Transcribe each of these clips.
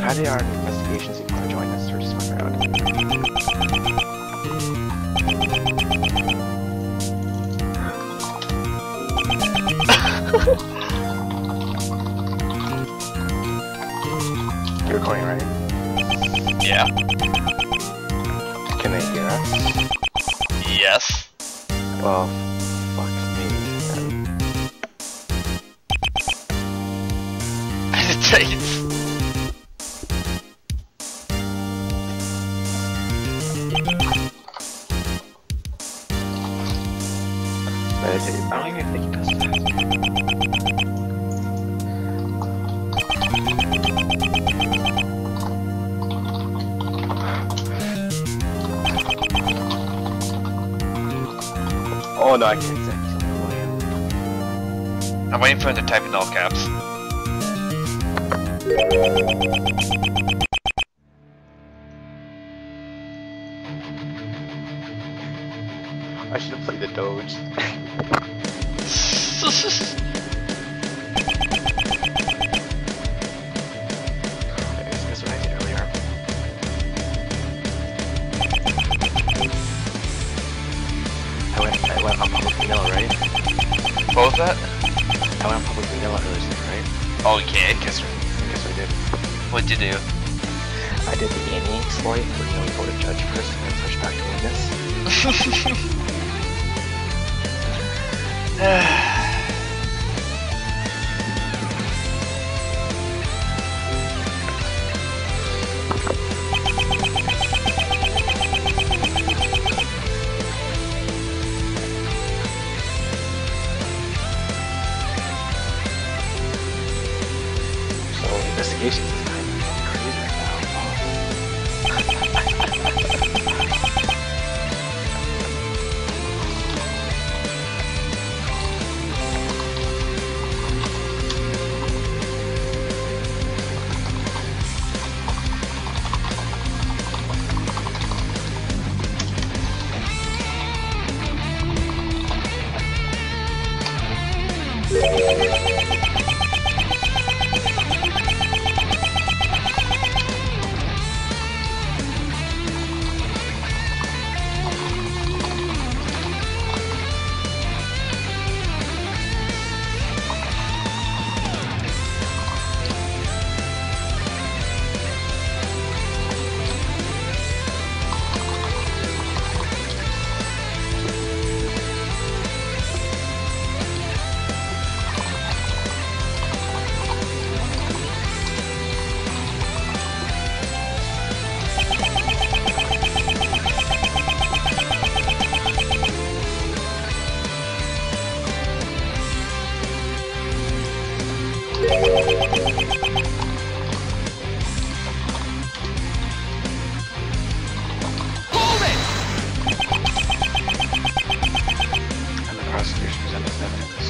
added our investigations if you want to join us or just fuck around. You're recording, right? Yeah. Can they hear us? Yes. Well, fuck me. Meditate. Meditate. I don't even think he does that. Oh no, I can't say something. I'm waiting for him to type in all caps. I should have played the Doge. That's what I did earlier. I went on public vanilla, right? What was that? I went on public vanilla earlier, right? Oh yeah, I guess I guess I did. what'd you do? I did the Annie exploit where you vote a judge first and then switch back to witness. So investigations is kind of crazy right now. And the prosecutors present this evidence.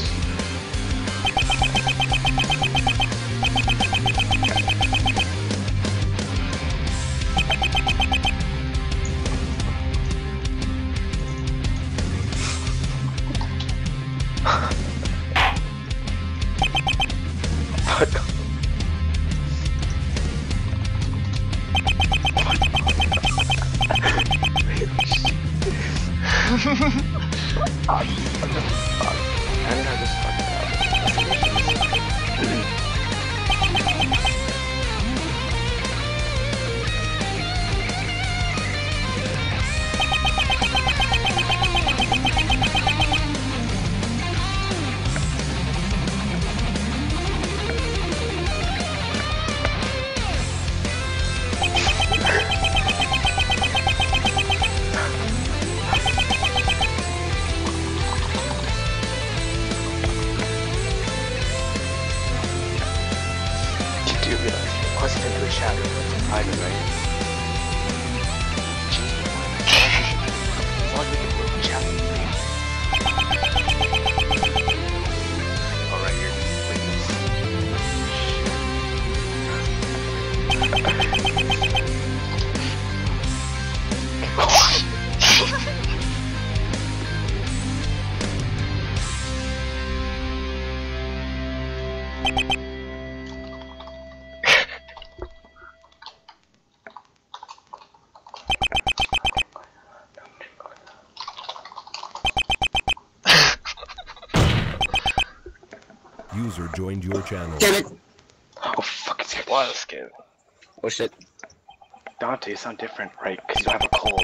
User joined your channel. Damn it! Oh fuck, it's What a skin. Oh shit. Dante, you sound different, right? Because you don't have a cold.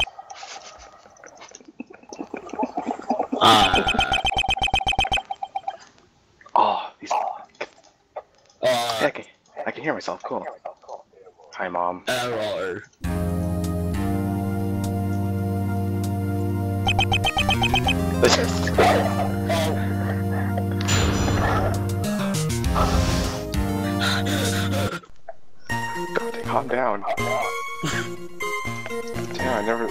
Oh, these. Hey, I can hear myself. Cool. Hi, Mom. Error. Dante, calm down. Damn, I never.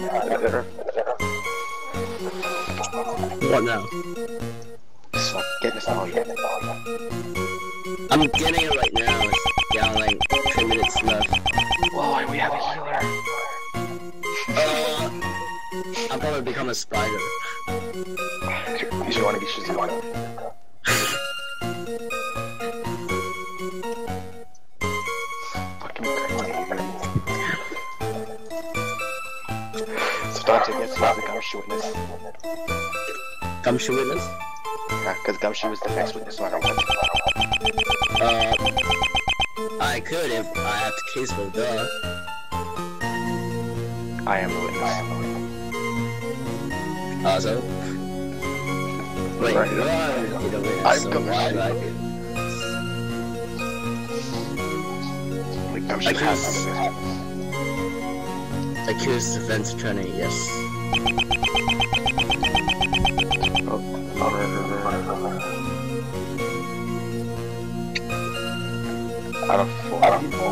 What now? So, get nostalgia. I'm getting it right now. It's down like 3 minutes left. Whoa, we have a healer. I'll probably become a spider. You should want to be Shazam. Fucking crazy. So Dante gets to use the gumshoe witness. Gumshoe witness? Yeah, because gumshoe is the next witness no matter what. I could if I had the case for duh. I am the witness. Also? Wait, Right. you are the witness, I'm so gumshoe. why do I do? Like gumshoe has Accused defense attorney, yes. Out of 4 people.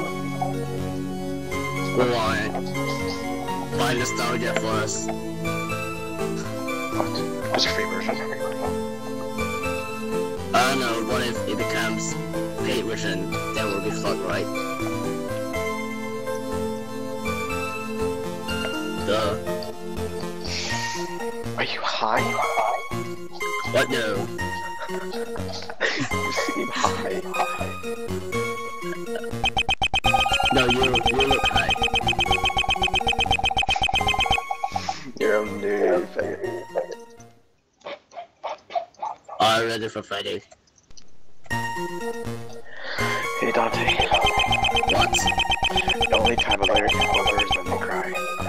Why? Find nostalgia for us. What's your favorite version? I don't know, what if it becomes paid version, then we'll be fucked, right? Duh. Are you high? What no? You seem high. No, you look high. You're a noob, faggot. I'm ready for Friday. Hey Dante. What? The only time a player can over is when they cry.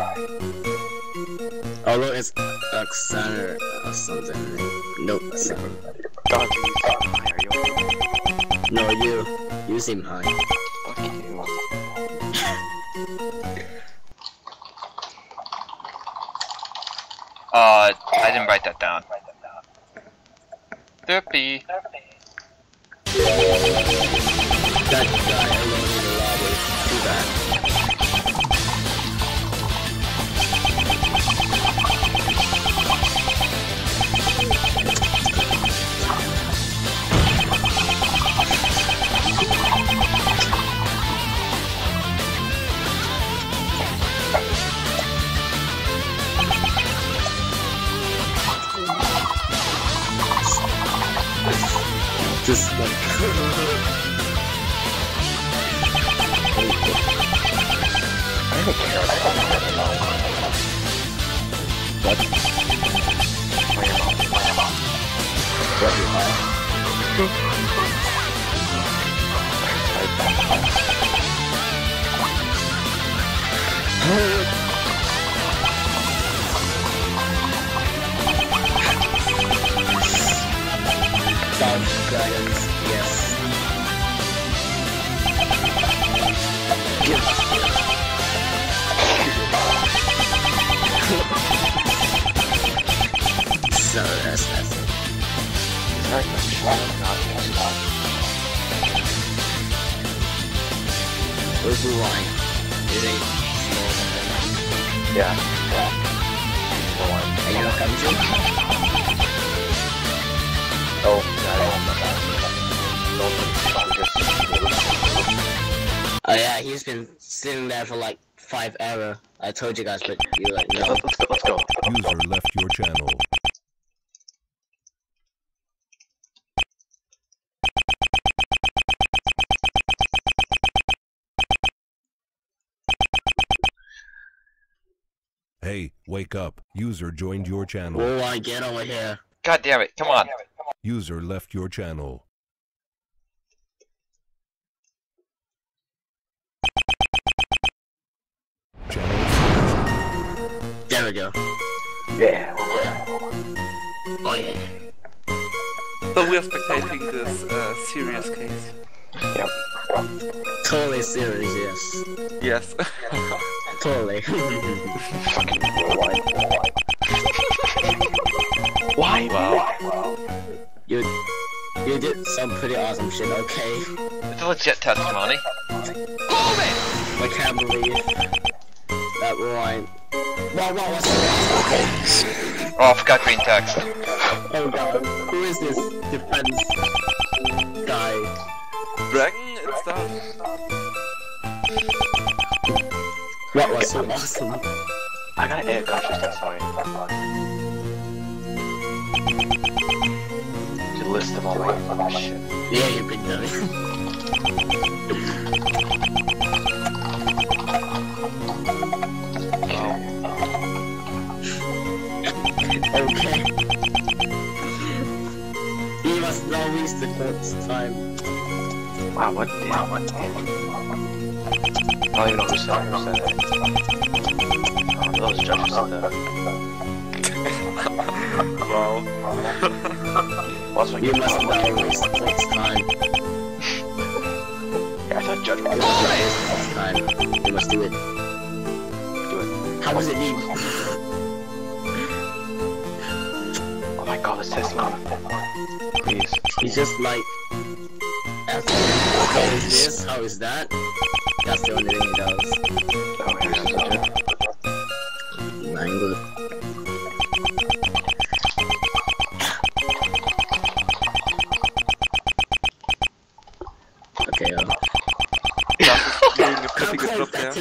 Oh look, it's Alexander or something. Nope, that's not. Dante, you seem high, are you okay? No, you seem high. Fuck you. I didn't write that down. Derpy. That guy alone in the lobby. Too bad. Just like I don't care about that. what? What you high? South Dragons, yes. So that's it. Where's the line? Is it small? Yeah. Are you gonna come to? Oh, Oh yeah, he's been sitting there for like 5 hours. I told you guys, but you're like, no. Let's go. User left your channel. Hey, wake up. User joined your channel. Oh, I get over here. God damn it, come on. User left your channel. There we go. Yeah. Oh yeah. So we are spectating this serious case. Yep. Totally serious, yes. Yes. Totally. Fucking why? Wow. You did some pretty awesome shit, okay? It's a legit testimony. I can't believe that rewind. What was that? Oh, I forgot green text. Oh god, who is this defense guy? Dragon, it's done. What was so awesome? I gotta edit conscious testimony. To list of all my shit. Yeah, you big dummy. Okay. He must now waste the court's time. Wow, what? Damn, what? I don't even know who said it. Oh, those judges said that. Wow. Well, that's You must now waste the court's time. Yeah, I thought judge was Waste the time. You must do it. do it. How does it need? Oh my god, this testimony. Please. He's just like, how is this? How is that? That's the only thing he does. Oh, here's the judge. Mangled. Okay, That's doing a pretty good job there.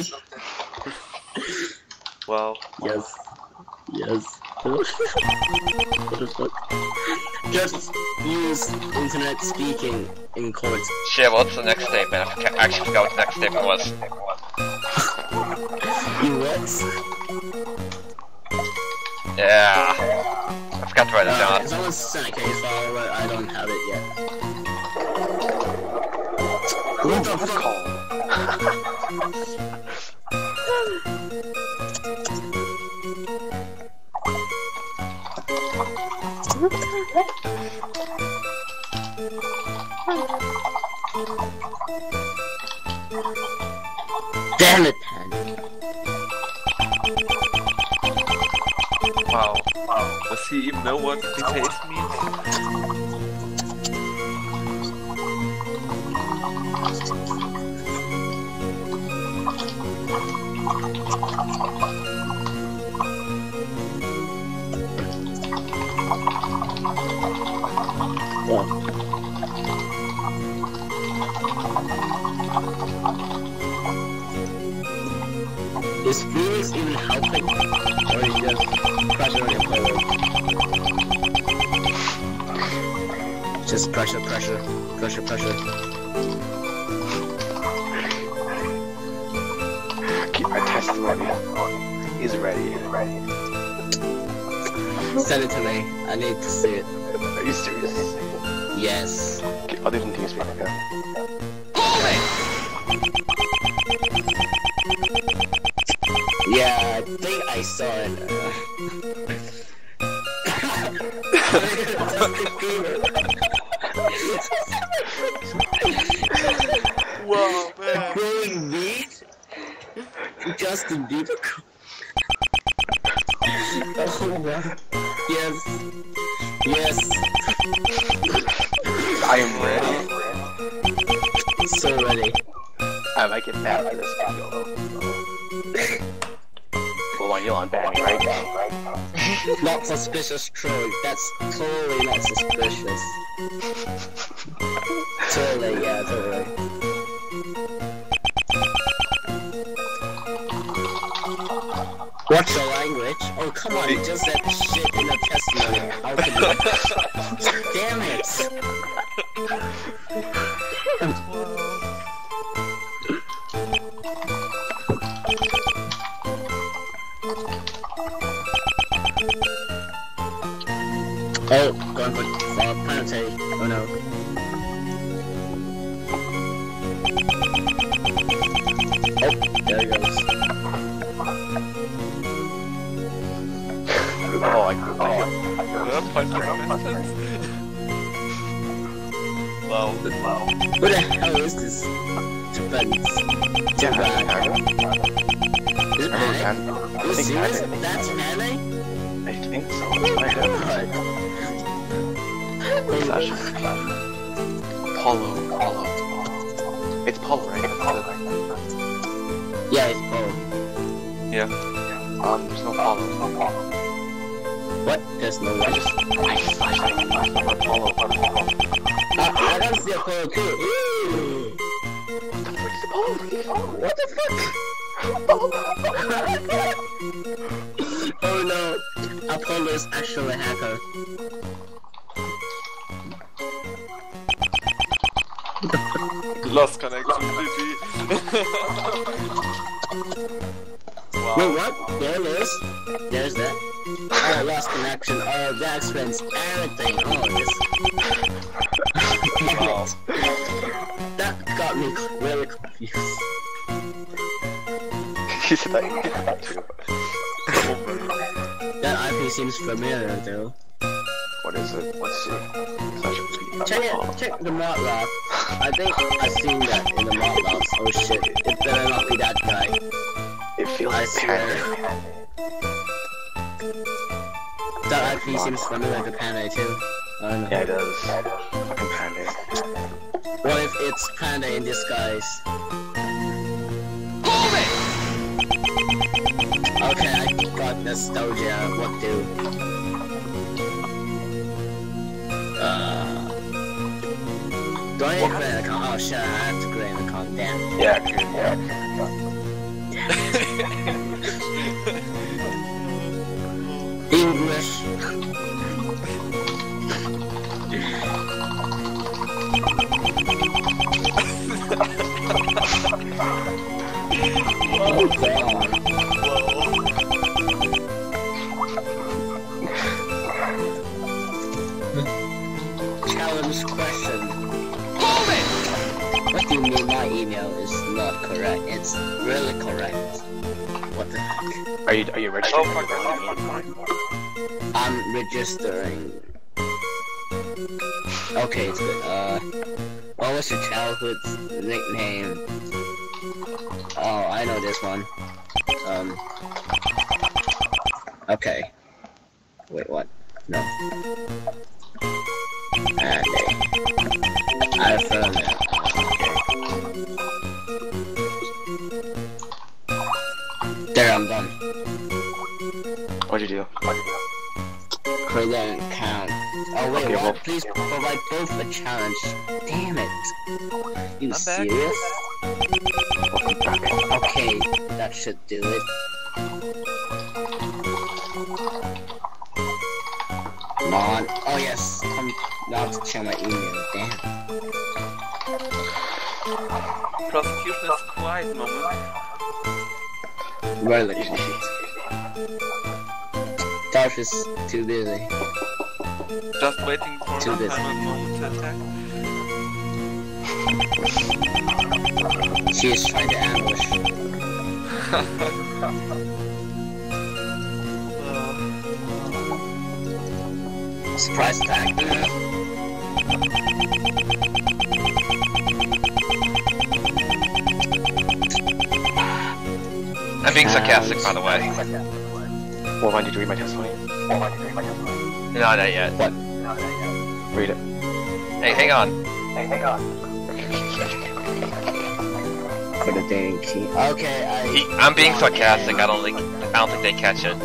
Wow. Yes. Yes. What the fuck? Just use internet speaking in court. Shit, what's the next statement? I actually forgot what the next statement was. You what? Yeah. I forgot to write it down. Someone sent a case file, but I don't have it yet. What the fuck? Damn it, Ted. Wow. Does he even know what details means? Is Phoenix even helping? Or is he just pressuring your player? Just pressure. Keep my testimony. He's ready. Send it to me. I need to see it. Are you serious? Yes. Okay, I'll do some things for you, okay? Yeah, I think I saw it. Wow, man. Growing weed? Justin Bieber? Oh man. Yes. I am ready. So ready. I might get banned for this video though. Well, you'll unban me, right? Not suspicious troll. That's totally not suspicious. Totally, yeah, totally. Watch your language. Oh, come on, you just said shit in a testimony. How can you? Damn it! Oh, going for penalty. Oh no. Oh, there he goes. like, Point for sentence. Wow. What the hell is this? Japanese. Japan. Is it Pele? Are you serious? That's Pele? I think so. It's actually Polo. It's Polo, right? Yeah, it's Polo. Yeah. There's no Polo. What? There's no what? Polo. I don't see a Polo too. What the fuck? Oh no, Apollo is actually a hacker. Lost connection, GG. Wow. Wait, what? There it is. There's that. Oh, lost connection. Oh, that explains everything. Oh, this. Wow. That got me really confused. He said that too. That IP seems familiar though. What is it? Let's see. Check the mod log. I think I've seen that in the mod logs. Oh shit, it better not be that guy. It feels I like swear. Panda. That IP seems familiar to Panda too. I don't know. Yeah, it does. Fucking Panda. What if it's Panda in disguise? Okay, I got nostalgia. What do? Do I need to create an account? Oh shit, I have to create an account. Damn. Yeah, dude, yeah. English. Oh god. Challenge question. What do you mean my email is not correct? It's really correct. What the heck? Are you registering? I'm registering. Okay, it's good. What was your childhood nickname? Oh, I know this one. Okay. Wait, what? No. I found it. There, I'm done. What'd you do? Create an account. Oh wait, Okay, what? well- Please provide both a challenge. Damn it. You I'm back. serious? Welcome back. Okay, that should do it. Come on. Oh yes. Come now to check my email. Damn. Prosecution is quiet moment. Really quiet. Darth is too busy. Just waiting for Too the busy. final moment to attack. She is trying to ambush. Surprise attack. I'm being sarcastic, by the way. Well, why did you read my testimony? No, not yet. What? Read it. Hey, hang on. For the dating key. Okay, I'm being sarcastic. I don't think they catch it.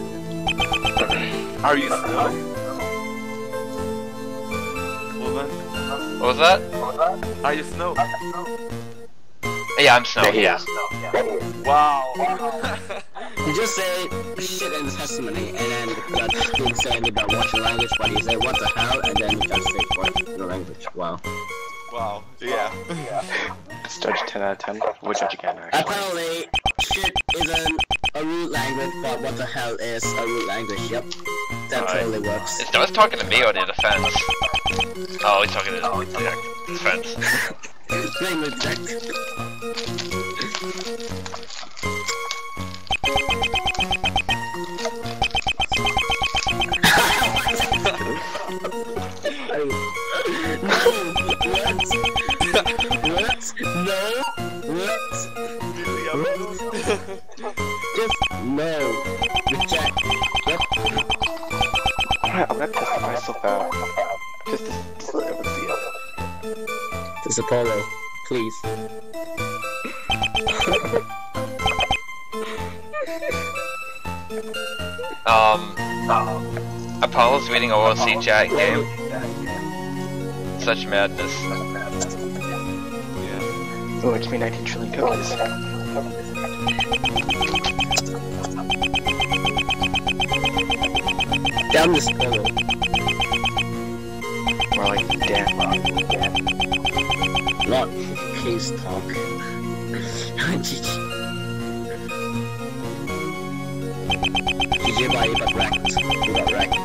Are you snow? Woman? What was that? Are you snow? Yeah, I'm Snow. Yeah. Wow. You just say shit in the testimony, and then that didn't say anything about watching language, but you say what the hell, and then you just say what the language. Wow. Wow. Yeah. Let's judge 10 out of 10. We'll judge again, actually. Apparently, shit isn't a root language, but what the hell is a root language? Yep. That Alright. totally works. Is Noah's talking to me or the defense? Oh, he's talking to the defense. Language check. What? No. What? Just no. Reject. Yep. I'm gonna test myself out. Just to let everyone see it. This is Apollo, please. Apollo's reading OOC chat game. Such madness. Oh, it's me 19 trillion cookies. Down this Apollo. More like damn. Not case talk. GG by you got wrecked. You got wrecked.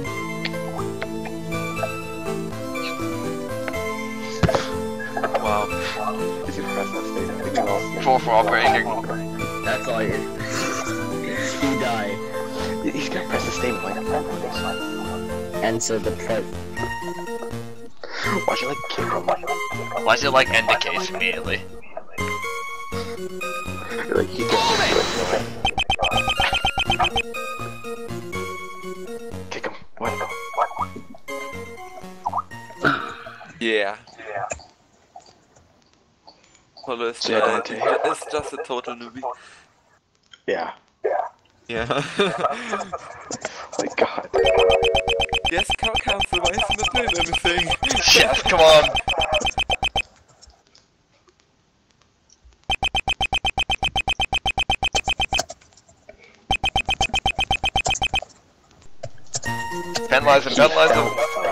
Wow. Is he press that state? I think I'm all 4 for operating. That's all you. You die. He's gonna press the statement like that. Answer the prep. Why'd you like kick him? Why is it like end the case immediately? You're like, you don't kick him. What? Yeah. Apollo is it's just a total newbie. Yeah. Yeah. My god. Yes, Cow Council, why is he not doing anything? Yes, come on! Penalize him, penalize him!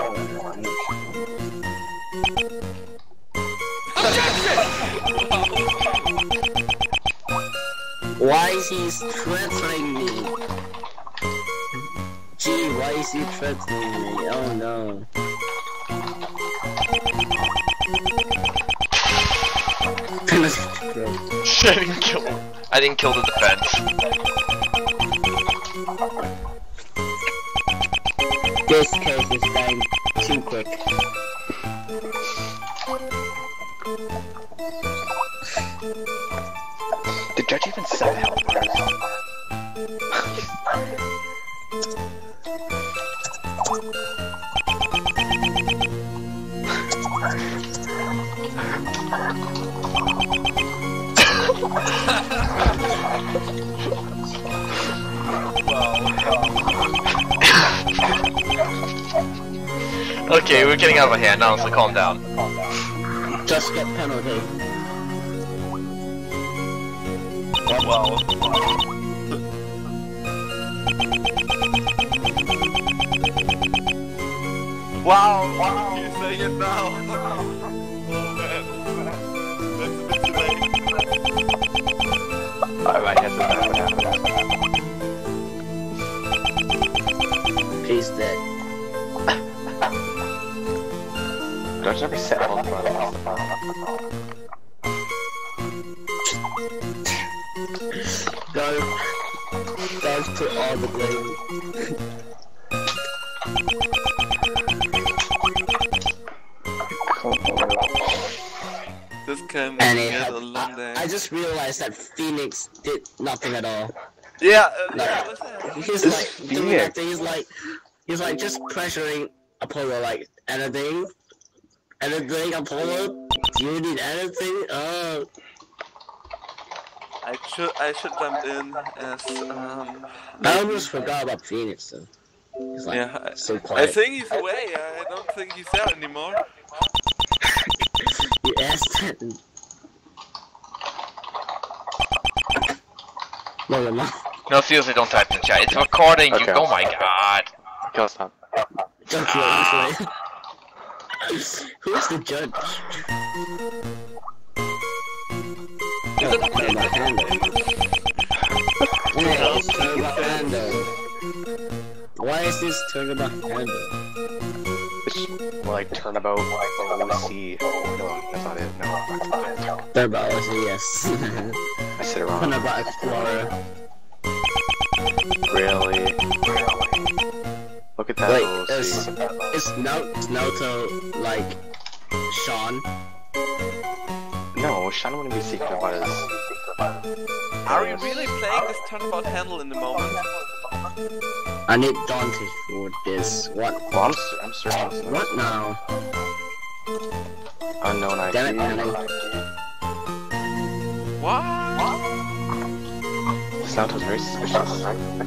Why is he threatening me? Gee, why is he threatening me? Oh no. I didn't kill the defense. This case is dying too quick. Did Judge even set help? Okay, we're getting out of hand now, so calm down. Just get penalty. Wow. Wow! You're saying it now! Oh man. That's a bit too late. Alright, that's what happened. He's dead. Judge never set help for Guys put all the blame. This can And be a long day. I just realized that Phoenix did nothing at all. Yeah, He's This like doing Phoenix. nothing. He's like just pressuring Apollo like anything Apollo. Do you need anything? I should jump in as I almost forgot about Phoenix though. He's like yeah, so I quiet. think he's away. I don't think he's there anymore. You asked him. No, you're not. No, seriously, don't type in the chat. It's recording, Okay. you- oh my god. Kill stop. Don't feel this way. Who's the judge? Oh, Turnabout handle. Yeah, it's Turnabout handle. Why is this Turnabout handle? It's more like Turnabout, OC. No, that's not it. No. Turnabout OC, yes. I said it wrong. Turnabout Explorer. Really? Look at that Wait, little scene. is Naruto like Sean? No, Sean wouldn't be secret about his... Are we really playing this turnabout handle in the moment? I need Dante for this. What? Well, I'm searching. What now? Unknown IP. Damn it, Penny. What? This sound was very suspicious.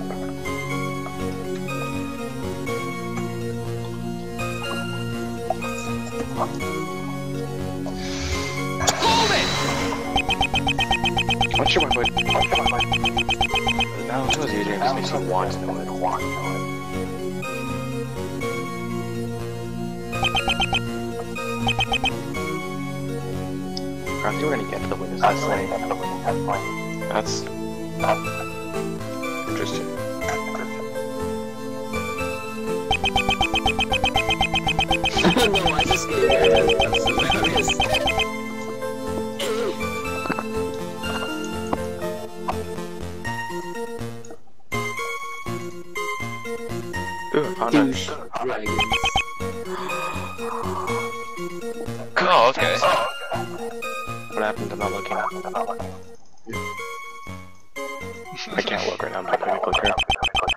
Not sure why now Naruto's username just makes me want to know it. I think we're gonna get to the witness last night. That's interesting. No, I just get it. That's hilarious. Douche dragons. Oh, okay. What happened to not looking? I can't look right now, I'm not gonna click here.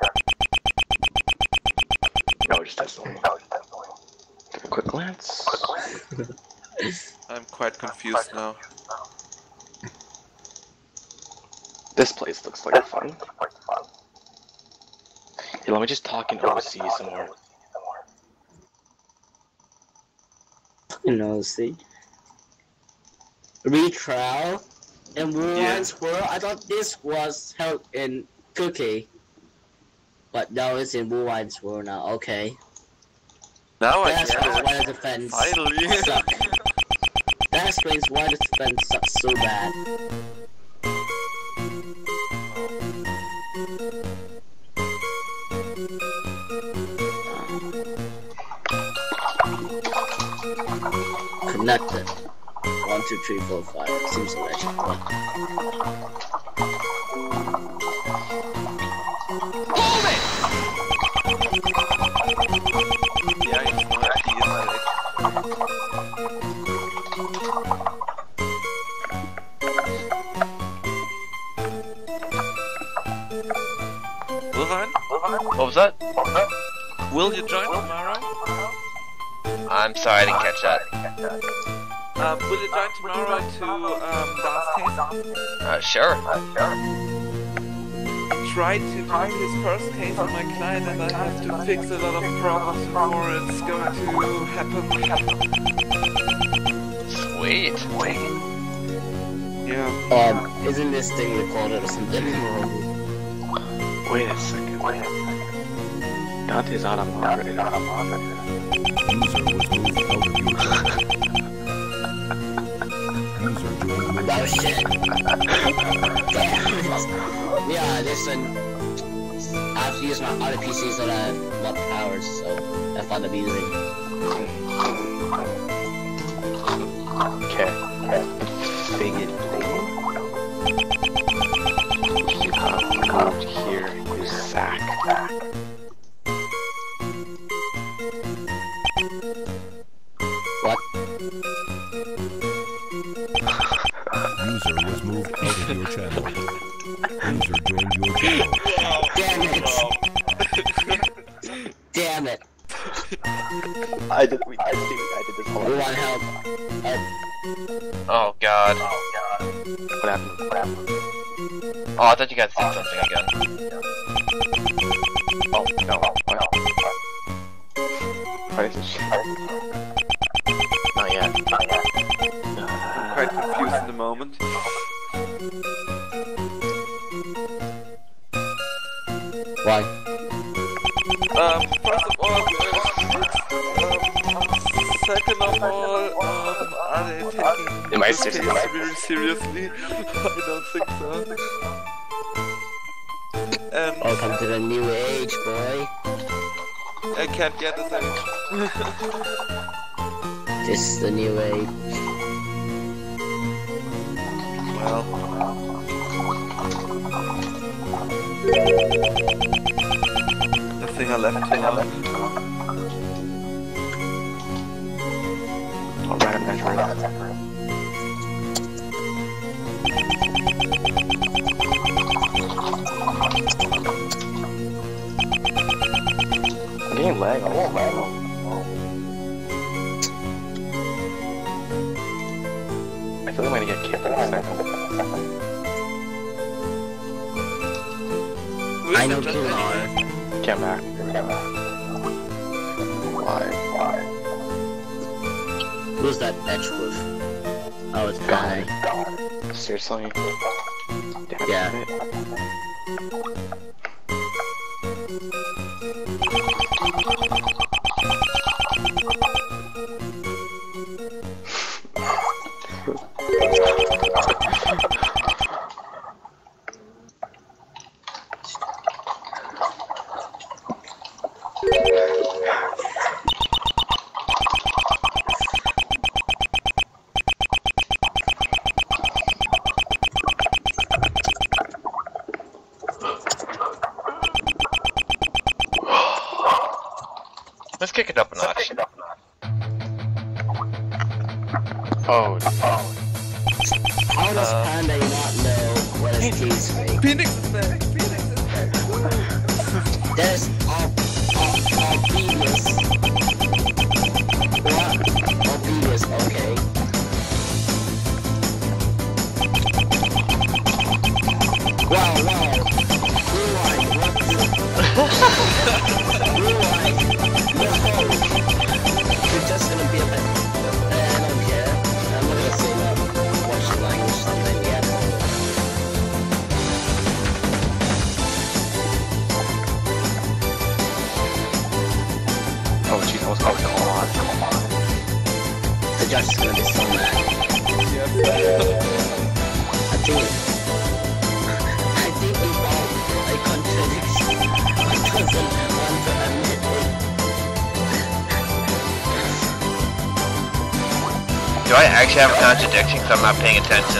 No, just test only. Take a quick glance. I'm quite confused now. This place looks like fun. Hey, let me just talk in OC some more. See. Retrial in Wuhan's world. I thought this was held in Cookie, but now it's in Wuhan's world now. Okay. Now I That's get it. why the defense Finally. suck. That explains why the defense sucks so bad. Connected. 1, 2, 3, 4, 5. Seems legit. Yeah, it's not Wilvan? What was that? Will you join tomorrow? I'm sorry, I didn't catch that. Will you join tomorrow to Dan's case? Sure. I tried to do his first case on my client and I have to fix a lot of problems before it's going to happen. Sweet. Yeah. Isn't this thing recorded or something? Wait a second. Dante's out of moderator. User was moved out of your channel. User joined your Oh shit. Yeah, listen. I have to use my other PCs that have more powers, so I found amusing. Okay. Figured you have moved here, you sack. What? User was moved out of your channel. User joined your channel. Damn it! Damn it! I did this whole We want help. Help. Oh god. What happened? Oh, I thought you guys did something again. Oh, no. What is this shit? Not yet. I'm quite confused in the moment. Why? First of all, second of all, are they taking Am I this case serious? very seriously? I don't think so. And Welcome to the new age, boy. I can't get this age. This is the new age. Well. The thing I left. I'll random measure it. I'm getting lag on this level. I feel like I'm gonna get kicked in a second. I know people are. Come back. Why? Who's that bitch with? Oh, it's Guy. Seriously? Damn Yeah. it. Let's kick it up a notch. Oh. How does Panda not know what his teeth make? Phoenix is there! Phoenix is there! There's obvious. What? Obvious, okay. Wow. Rewind, what the? Rewind. No. You're just gonna be a bit. I don't care. I'm not gonna say that. Watch the language something yet. Oh jeez, I was going to call on. The judge is gonna be so mad. I think he found a contradiction. He doesn't want to admit it. Do I actually have a contradiction because I'm not paying attention?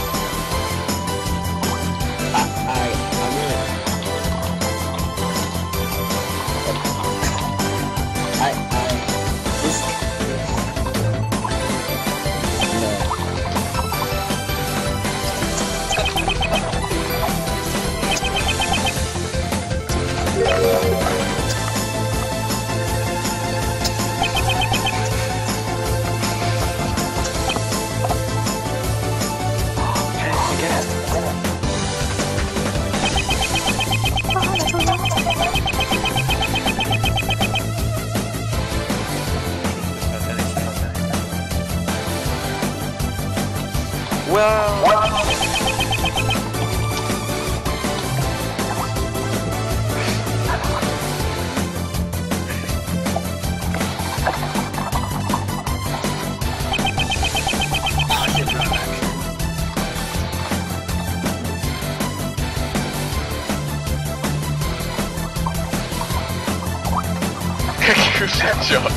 Who's that judge?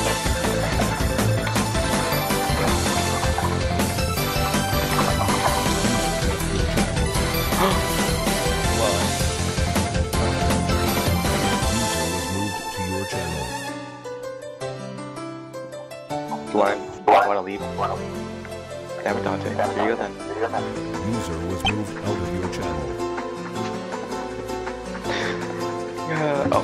Want to leave? Damn it, Dante. Here you go then. User was moved out of your channel. Oh.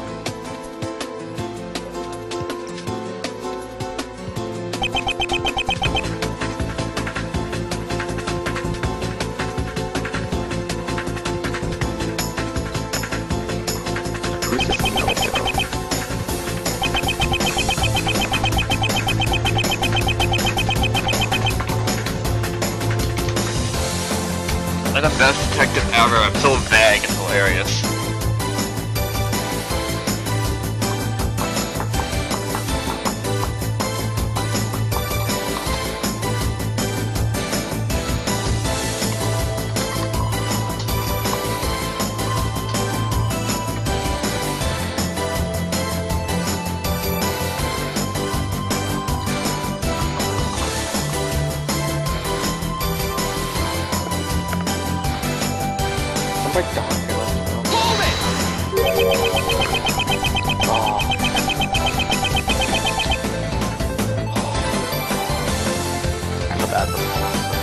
Who's this? I'm the best detective ever. I'm so vague. It's hilarious. Oh my god, I feel bad for this.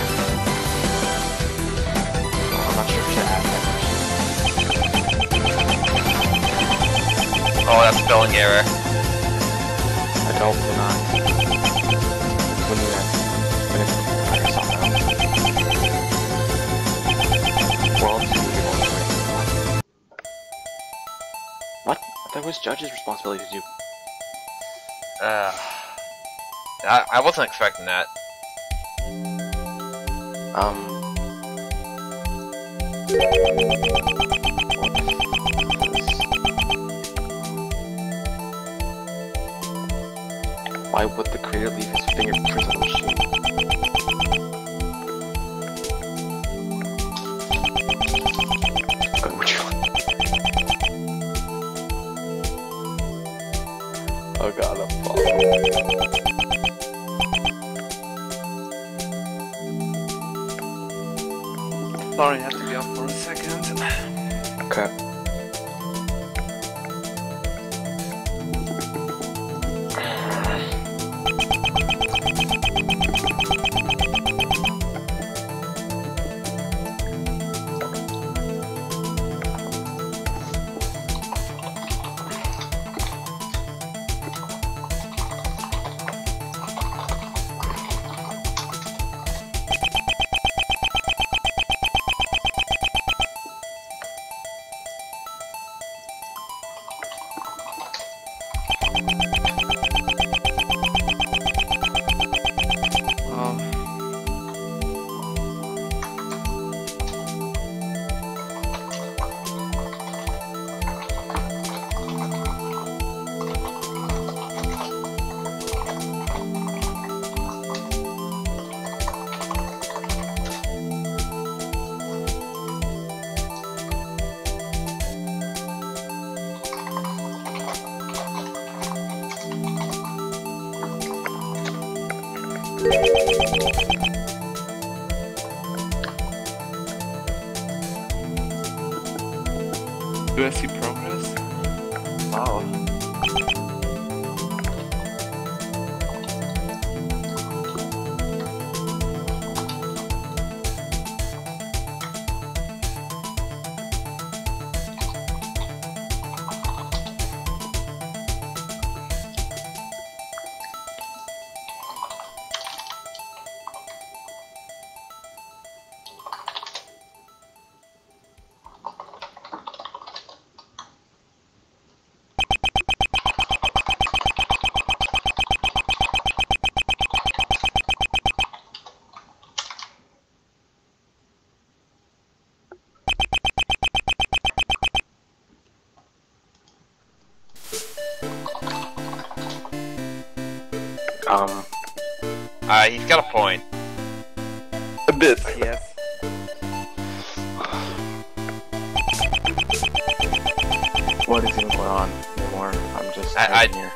I'm not sure if I should add that. Oh, that's spelling error. I don't, we're not. When you What? That was Judge's responsibility to do. I wasn't expecting that. Why would the creator leave his fingerprints on the machine? Good, would you? Oh god, I'm falling. Sorry, I have to be off for a second. Okay. Do I see progress? Wow. He's got a point. A bit, yes. What is even going on anymore? I'm just here.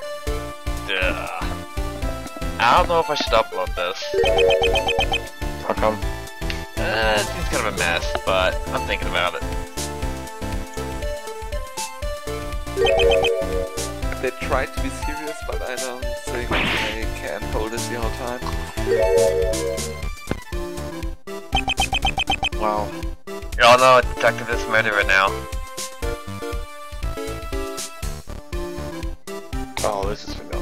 I don't know if I should upload this. How come? It seems kind of a mess, but I'm thinking about it. They tried to be serious, but I don't think they can hold it the whole time. Wow. Y'all know a detective is murderer now. Oh, this is familiar.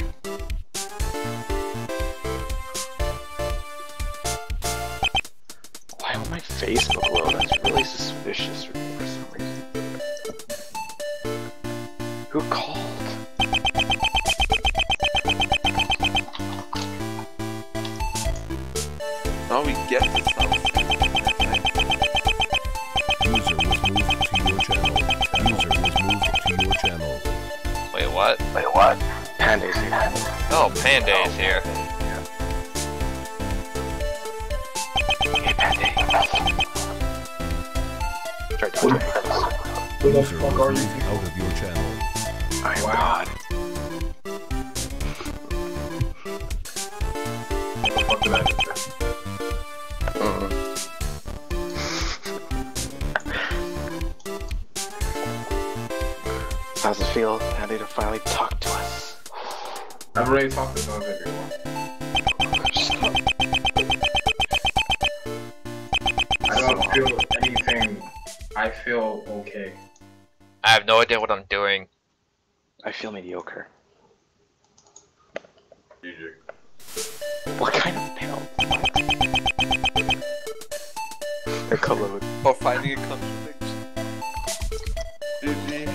Why would my Facebook load? That's really suspicious for some reason. Who called? Now we get this house. User was moved to your channel. User was moved to your channel. Wait, what? Panda's here. Oh, Panda is here. Hey, Panda. Try to User was moved out of your channel. I am God. How's it feel, Panda, to finally talk to us. I've already talked to those everyone. I don't feel anything. I feel okay. I have no idea what I'm doing. I feel mediocre. GG. What kind of pill? A color. Or finding a contradiction. GG.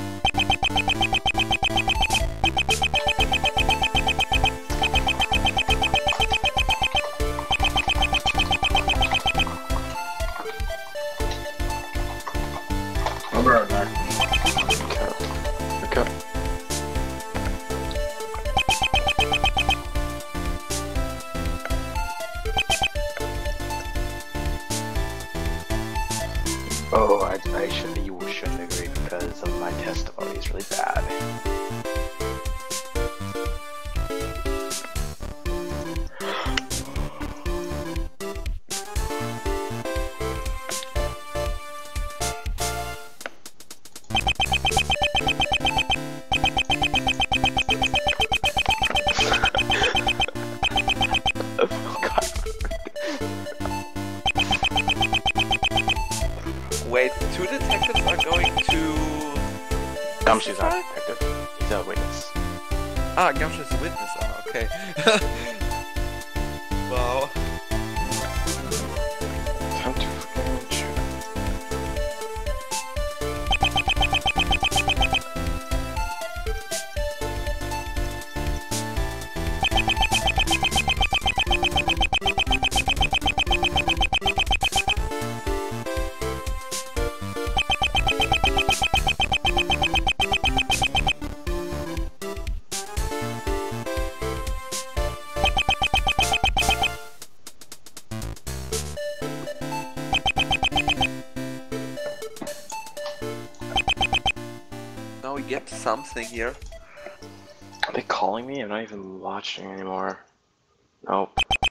I'll be right back. Okay. Oh, you shouldn't agree because my testimony is really bad. Wait, 2 detectives are going to... Gumshoe's not a detective. He's a witness. Ah, Gumshoe's a witness. Ah, okay. Wow. Time to fucking shoot. Now we get something here. Are they calling me? I'm not even watching anymore. Nope.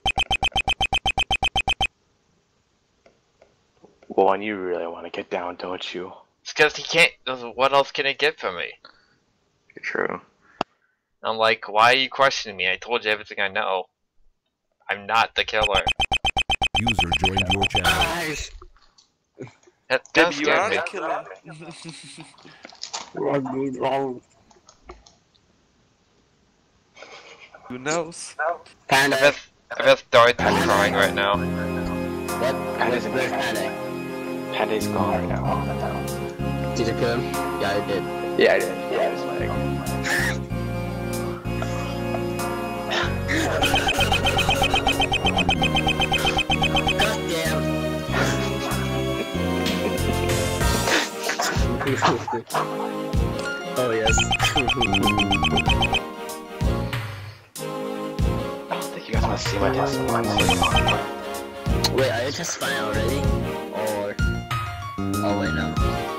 Well, and you really want to get down, don't you? It's because he can't. What else can he get from me? True. I'm like, why are you questioning me? I told you everything I know. I'm not the killer. User joined your channel. Guys, That does Maybe you scare are me. the killer. what did wrong? Who knows? Panda. I bet Darth is crying right now. What? Panda's Where's in Panda? Panda's gone right now. Did you kill him? Yeah, I did. Yeah, I did. Yeah, it's like... God damn. Oh yes. I don't think you guys want to see my testimony. Wait, are you testifying already? Or... Oh wait, no.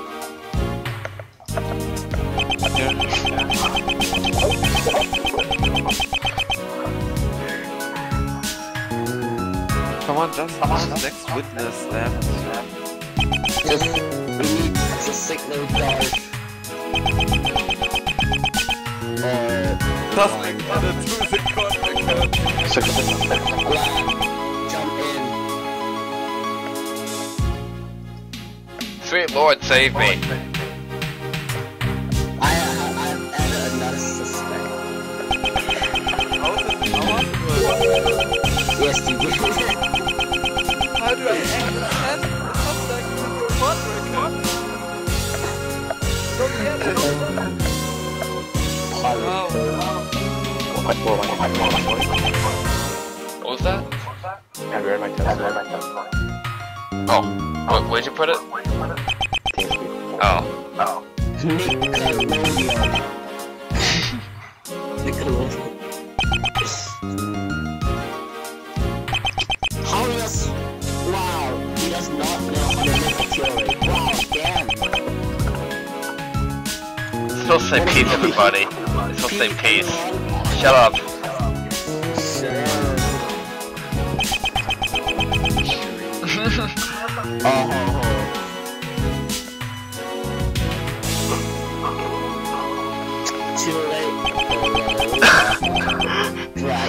Come on, just next witness left. Just... We need to signal guard. Does make other to the corner. Jump in. Sweet Lord, save me. I've added another suspect. How is it? Yes, you did. How do I act as suspect in the court record? Don't get it. Wow. What was that? Have you read my testimony? Oh, where'd you put it? Oh. Nickelodeon. How does... Wow, he does not know how to make a theory. Wow, damn. Still say peace, everybody. Still say peace. Shut up. Chill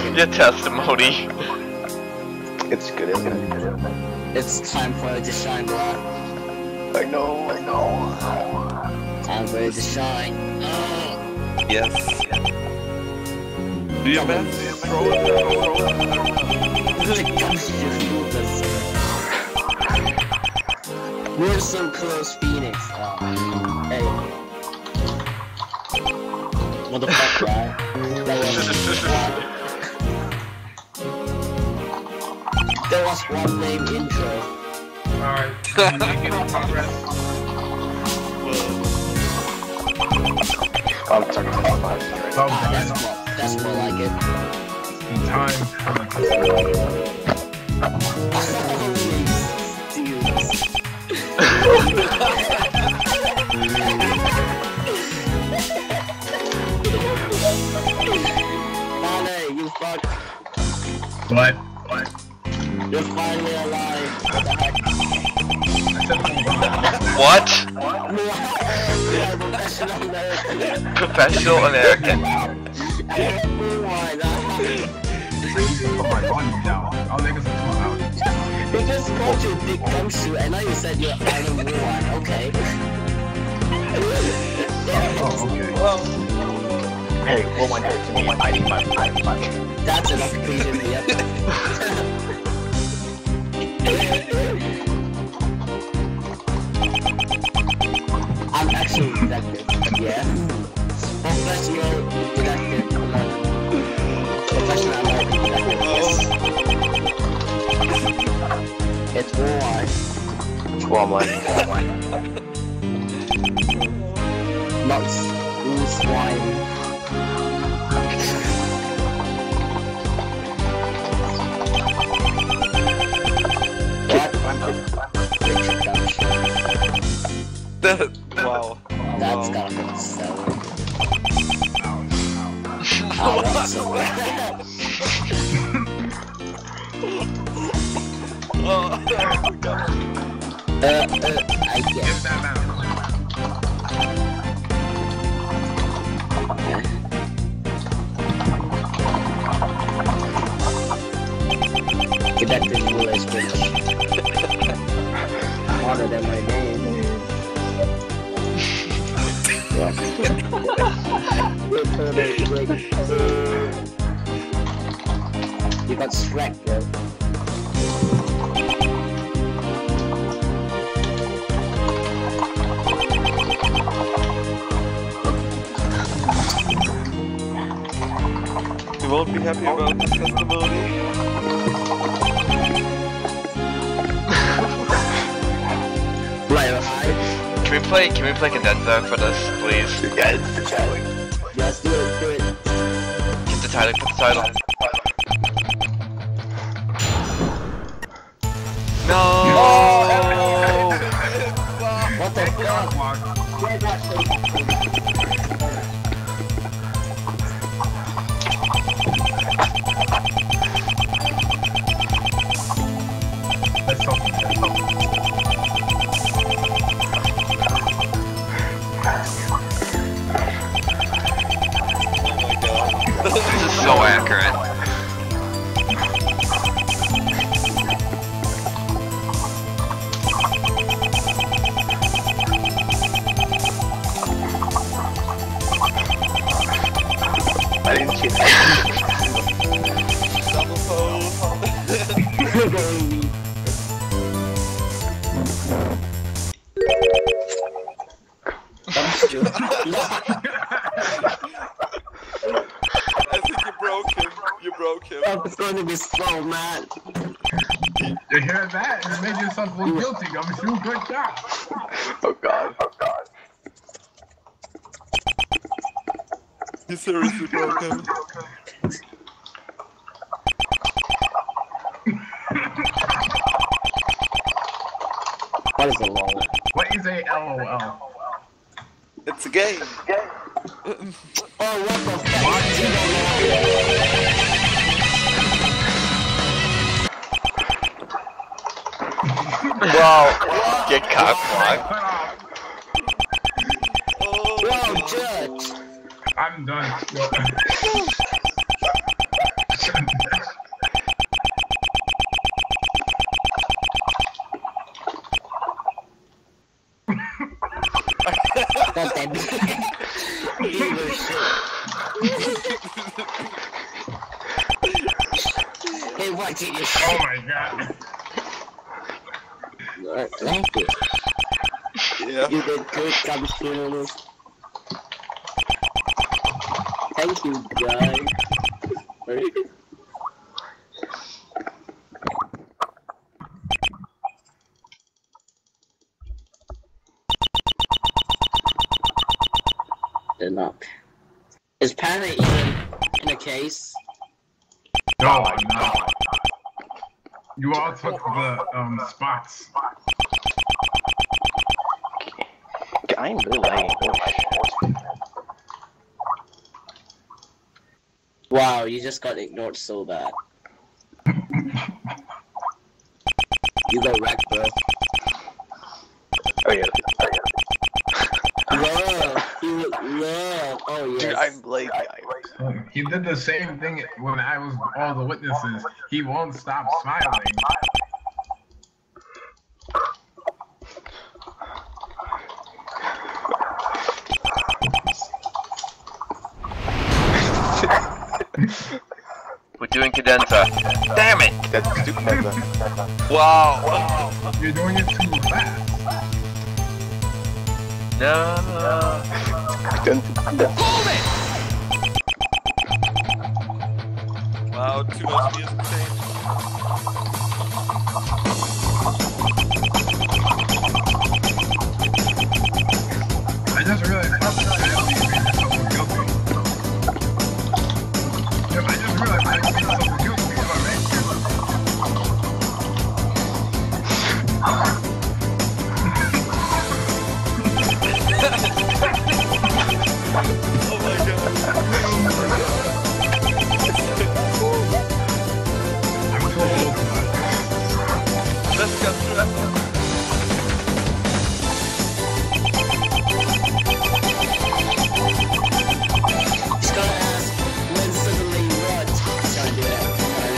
Your testimony. It's good, isn't it? It's time for it to shine bright. I know. Time for it to shine. Yes. Do your best. Throw it. We're so close, Phoenix. Hey. Motherfucker, right? There was one name intro. Alright, making progress. I'm talking about my right? That's more like it. Time for the Nane, you fuck. What? You're finally alive. What the heck? What? You're a professional American. Professional American. Put my body down. I'll make us a 2 hours. They just called you a big gumshoe, and now you said you're Adam Warren, okay? Oh, okay. Hey, what one hurt to me? I need my money. That's enough occasion for you. I'm actually detective, yeah? Professional detective, come on. Professional American detective, yes. It's war. Not school swine. Wow. That's gotta be so. Oh, that's so bad. I guess. Detective Will is finished. Harder than my name. You got Shrek, bro. You won't be happy about this testimony. Can we play Condenser for this, please? Yes. Yes, do it. Get the title, No! What the fuck? Where's that thing? Let's hope. This is so accurate. I didn't cheat. Double pose. I think you broke him. It's going to be slow, man. You hear that? You made yourself look guilty. I'm sure good job. Oh god. You seriously broke him. What is a LOL? What is a LOL? It's a game. Oh, what the fuck? Wow. Get cockblocked. Whoa, Judge! I'm done. Fuck that beaver shit. Hey, watch it, you shit. Oh my god. Thank you. Yeah. You did good, Computer. Thank you, guys. They're not. Is Panda even in a case? No, I'm not. You all took the spots. I'm really lagging. Oh, shit. Wow, you just got ignored so bad. You got wrecked, bro. Oh yeah. Love, oh yes. Dude, I'm Blake. He did the same thing when I was all the witnesses. He won't stop smiling. We're doing cadenza. Damn it! That's stupid. Wow! You're doing it too fast. No. Wow, too much music change. I just realized how badly you made yourself look guilty. Yeah, I just realized how you made yourself look guilty because I made you. Oh my god. I'm so old. Let's go through that. Just gotta ask, when suddenly what? Gotta do that.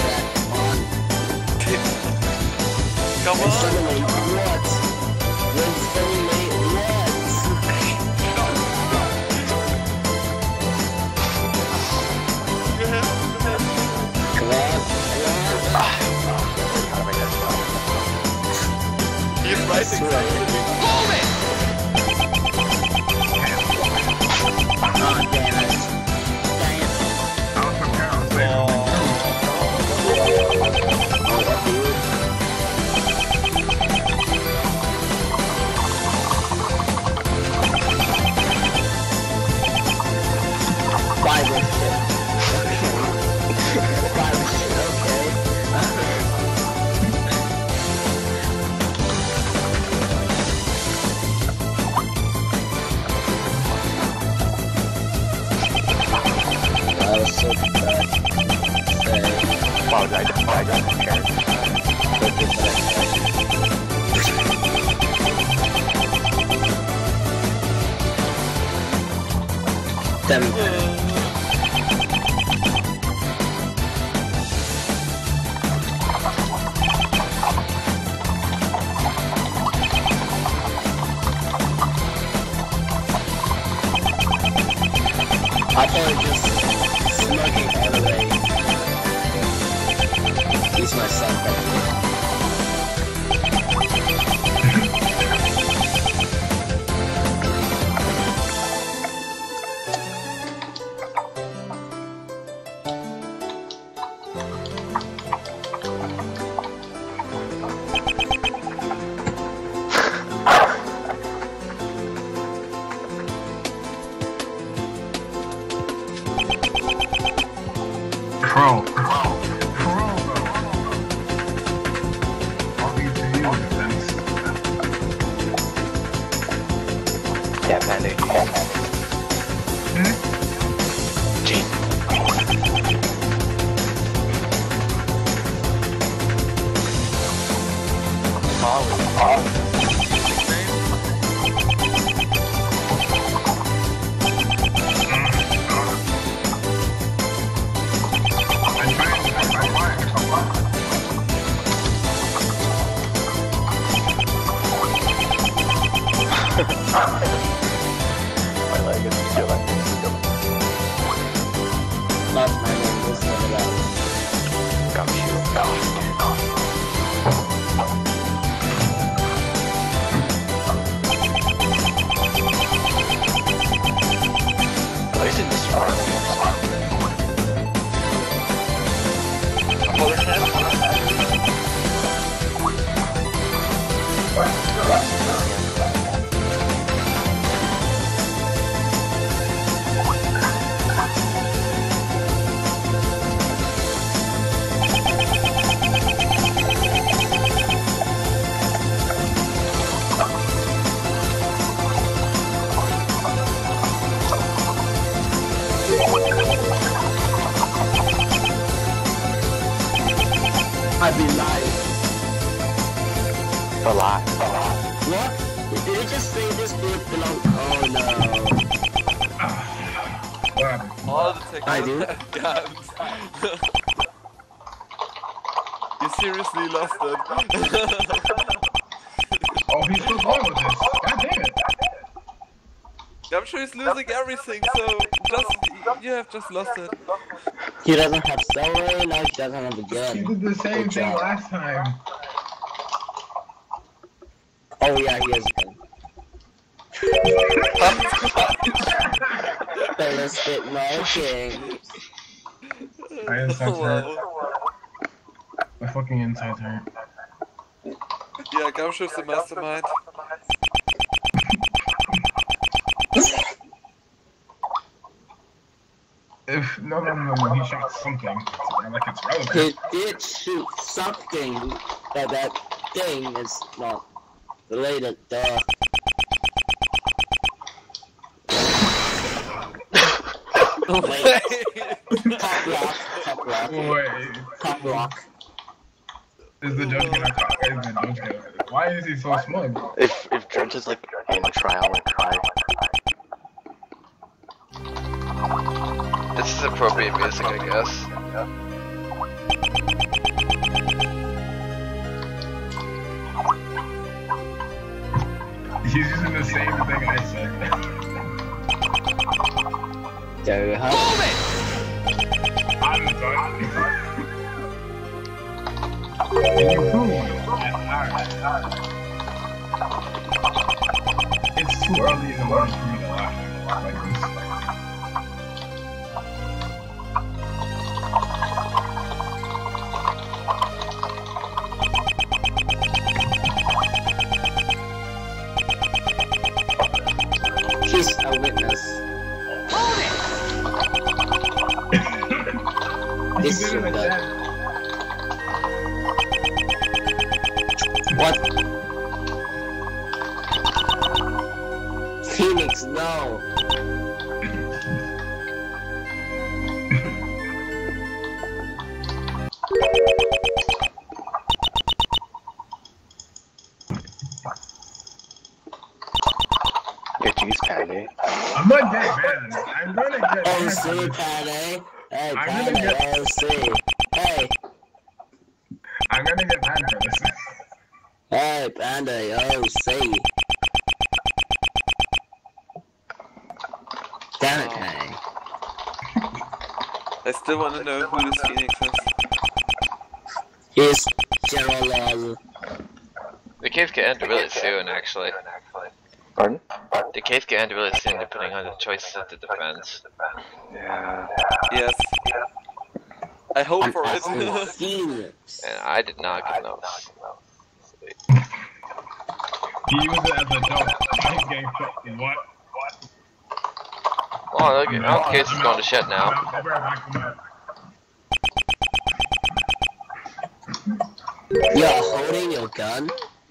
Come When on. suddenly what? When suddenly what? Go ahead. Come on, He's writing something. oh damn it. I was prepared to say Bible shit. Bible shit, okay. That was so bad. Wow, I got scared. Them. I thought just smoking all the way. Use myself properly. Pro. Talking to you, defense. Yeah, Panda. Gene. I'm trying to make my mind come up. I've been lying. A lot. What? Did you just say this group belongs? Oh no. What happened? All the I do. technical guns. You seriously lost it. Oh, he's still going with this. God damn it. I'm sure he's losing everything, so you have just lost it. He doesn't have celery, now he doesn't have a He gun. did the same Good thing job. last time. Oh yeah, he has a gun. Ballistic marking. I inside Wow. turret. My fucking inside turret. Yeah, Gumshoe's the mastermind. No, he shot something. Like it's relevant. He did shoot something, but that thing is not related, duh. Wait, top rock. Wait, Top rock. is the judge gonna talk? Is the judge gonna? Why is he so smug? If Judge is like in trial, like try. This is appropriate music, I guess. He's using the same thing I said. There you have it. I'm done. You prove it's too early in the morning for me to laugh like this. He's a witness. This He did it again. What? Phoenix, no. Get to use Panic. I'm gonna get banned. I'm gonna get Oh, banned. see, Paddy. Hey, I'm Paddy, gonna get- oh, see. Hey, I'm gonna get banned for this. hey, Panda, oh, see. Damn it, Paddy. I still want to know who this Phoenix is. He's General Laws. The case could end really soon, actually. Pardon? The case could end really soon depending on the choices of the defense. Yeah. Yes. I hope I'm for asking it. Phoenix. And I did not get those. He used it as a joke. He's getting fucking what? Oh, look, now the case is going to shit now. I'll be right back. I'm out. You're holding your gun?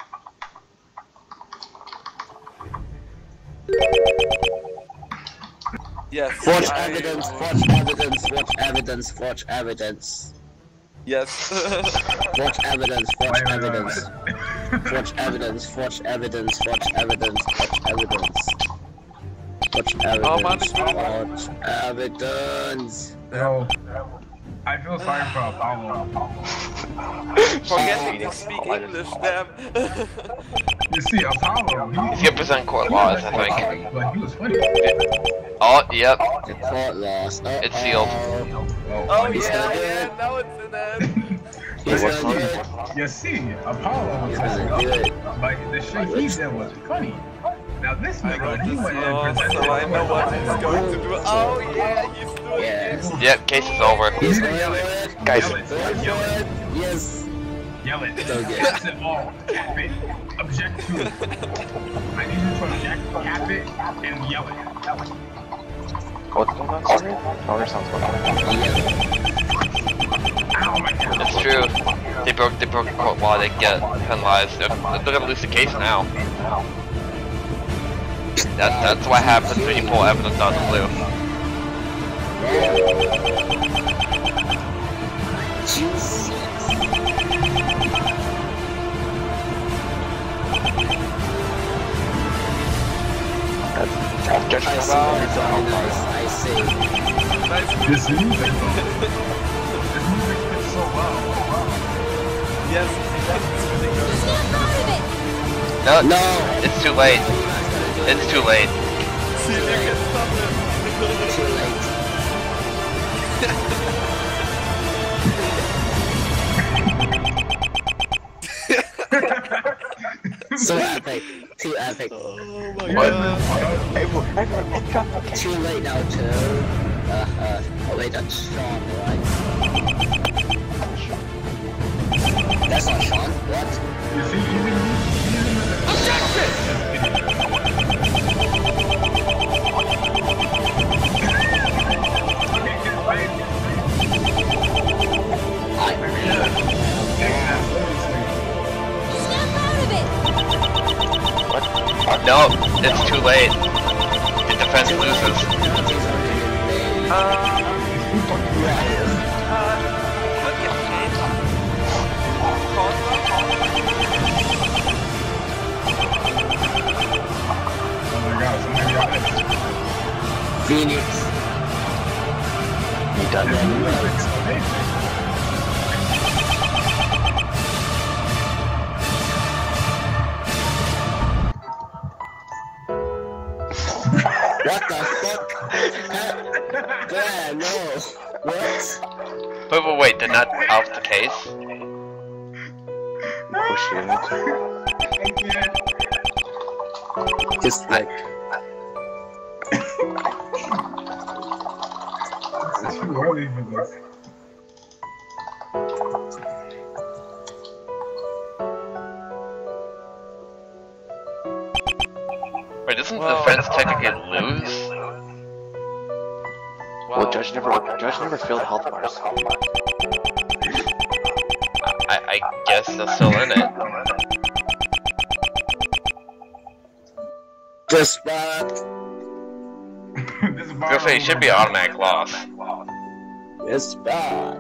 Yes. Forge I- evidence, forge evidence, forge evidence, forge evidence. Yes. Forge evidence, forge Wait. evidence. Forge evidence, forge evidence, forge evidence, forge evidence. Forge evidence, forge evidence. Yo, I feel sorry for Apollo. Forget to speak English, damn. You see, Apollo, He's gonna present court laws, I think. But he was funny. Oh, yep. The court lost. It's sealed. Oh He's yeah, gonna do yeah, it. now it's in it. He's gonna do it. You see, Apollo was He's gonna do it. like the shit he did was funny. Now this I nigga, wrote he this went and law, presented so I know what he's going to do. Oh yeah, he's doing Yes. it. Yep, case is over. He's Yell gonna do it. it. Guys, Yell it. Going Yell for it. it. Yes. Yell it. So good. That's it all. Cap it. Object to it. I need you to object, cap it, and yell it. What's going on? Sorry? Toner sounds fun. Ow, my God. It's true. They broke the court law. They get penalized. They're gonna lose the case now. That's what happens when you pull evidence out of the blue. Juicy. Judge I see. I see. This music, though. This music fits so well. Yes, it's really good. No, No. it's too late. It's too late. See if you can stop him. Too late. So epic. Too epic. Oh my What? god. Too late now to oh wait, that's Sean, right? That's not Sean. What? You see, No, it's too late. The defense loses. Phoenix. You done that? What the fuck? Yeah, no. What? Wait, did not off the case? Push it. Just like It's too early for this. Wait, doesn't the defense technically lose? Well, Judge never filled health bars. I guess they're still in it. just that. This is Go say it should be automatic loss. It's bad.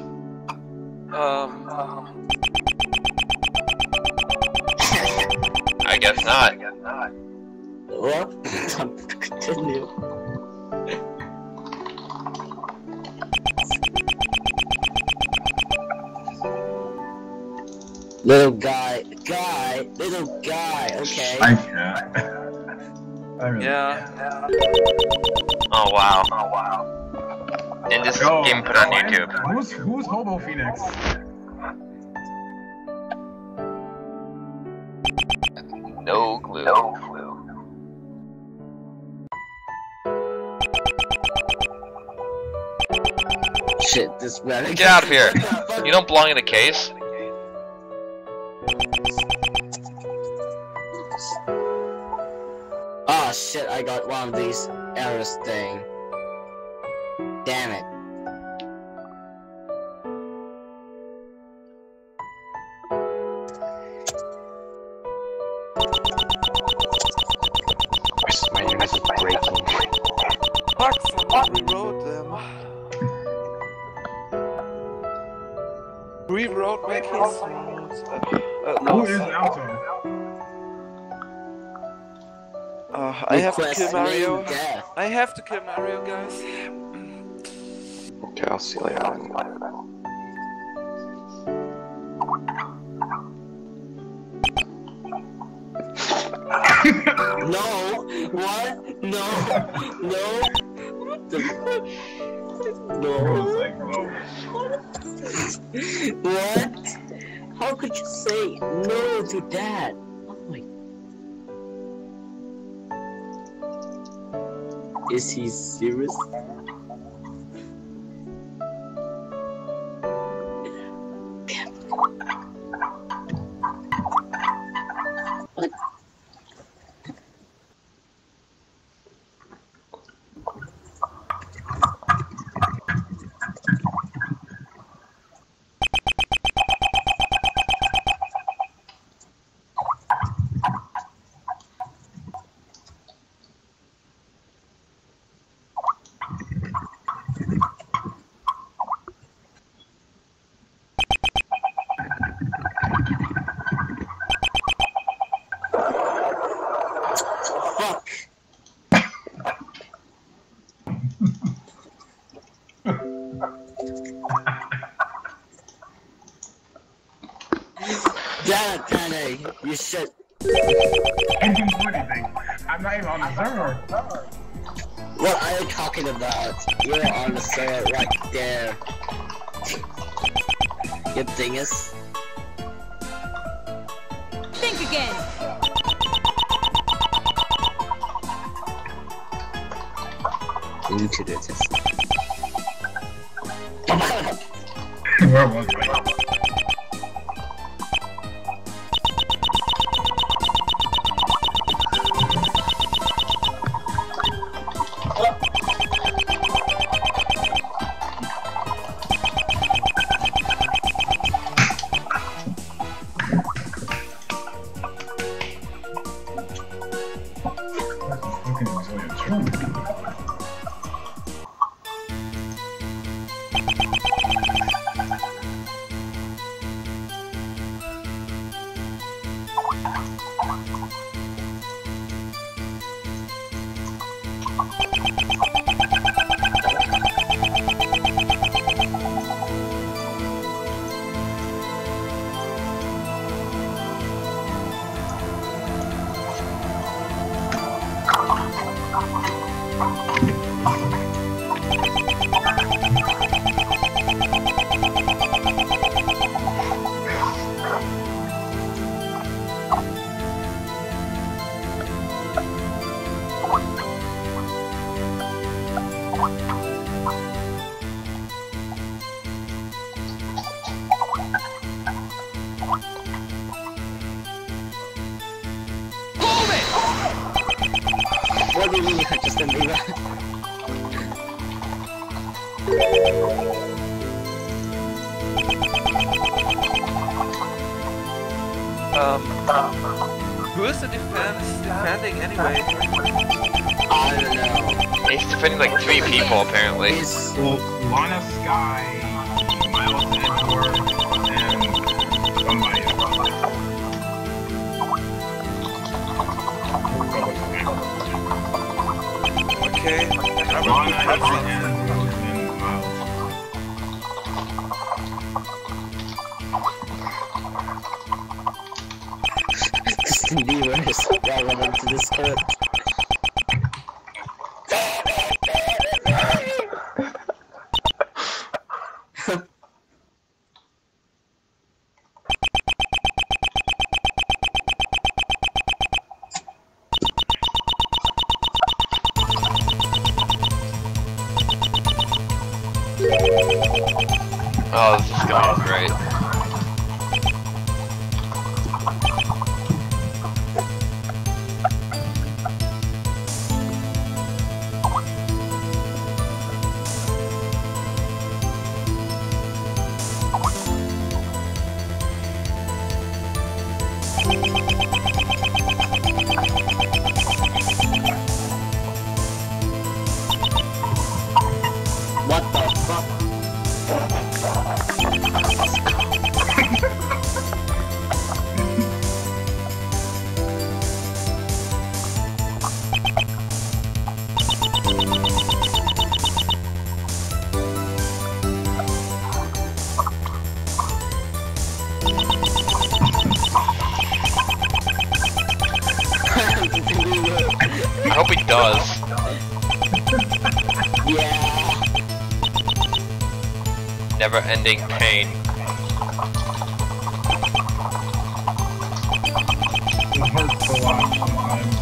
I guess not. What? Continue. Little guy, okay. I can't. I really Yeah. Oh wow. And this Yo, game put on YouTube. Who's Hobo Phoenix? No clue. Shit, this man. Get out of here. You don't belong in a case. Oh shit, I got one of these errors thing. Damn it. My internet is breaking. Fuck, someone rewrote them. Rewrote my case notes. Who is Alto? I have to Request kill Mario. main death. I have to kill Mario, guys. Okay, I'll see you later. No! What? No! No! What the fuck? No. What? How could you say no to that? Oh my. Is he serious? What? Damn it, you should. I didn't do anything. I'm not even on the server. What are you talking about? You're on the server right there. You dingus. Think again. You need to do this. Where was I? What do you mean you're just gonna do that? Who is the defending anyway? I don't know. He's defending like 3 people apparently. He's... Well, Lana, Sky, Miles, Edward, and somebody else. Okay. Lana, Edward, and Miles. Justin Bieber is relevant to this clip. Oh, this is going great. What the fuck? I hope he does. Yeah. Never ending pain. It hurts to watch sometimes.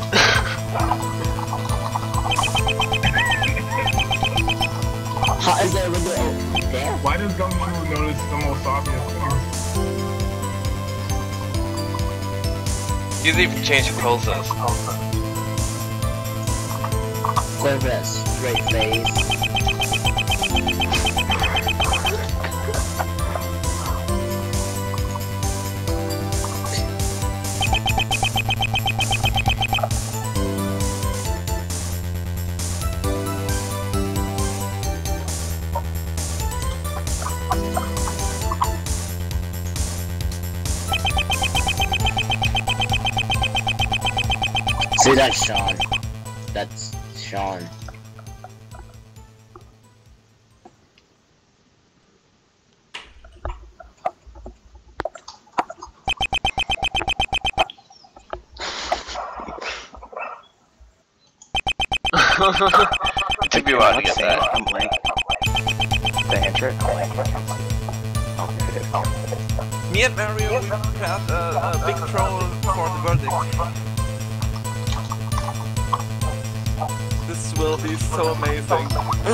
How is that window? Oh, damn. Why does Gumshoe notice the most obvious things? He's even changed poses. Clever, straight face. See, that's Sean. That's Sean. It took me a while to get that. I'm like, the answer. I'm like, Me and Mario had a big troll for the verdict. This will be so amazing.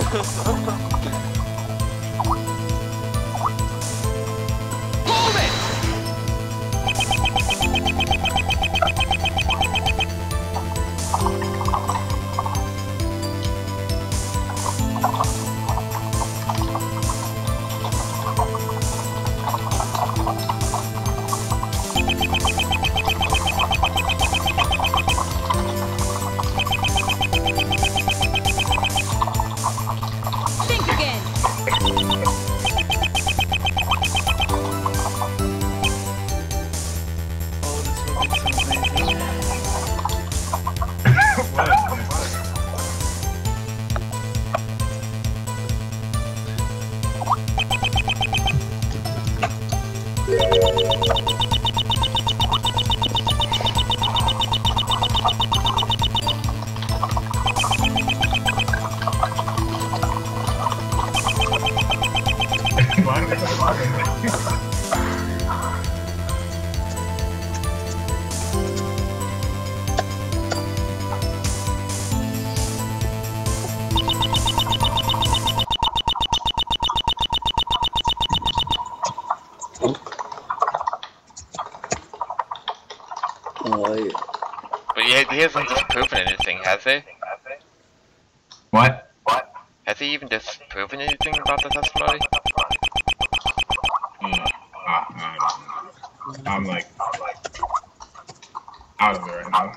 Think again. Oh, this will be so amazing. Oh, yeah. But he hasn't disproven anything, has he? What? Has he even disproven anything about the testimony? I'm like out of it right now.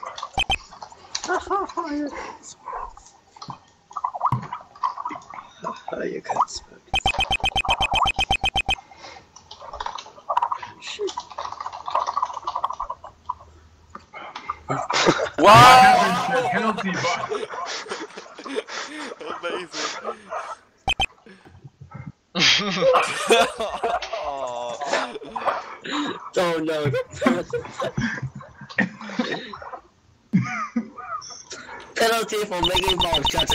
Oh, you can't smoke. Wow! Penalty, but Amazing. Oh no. Penalty for making ball shots.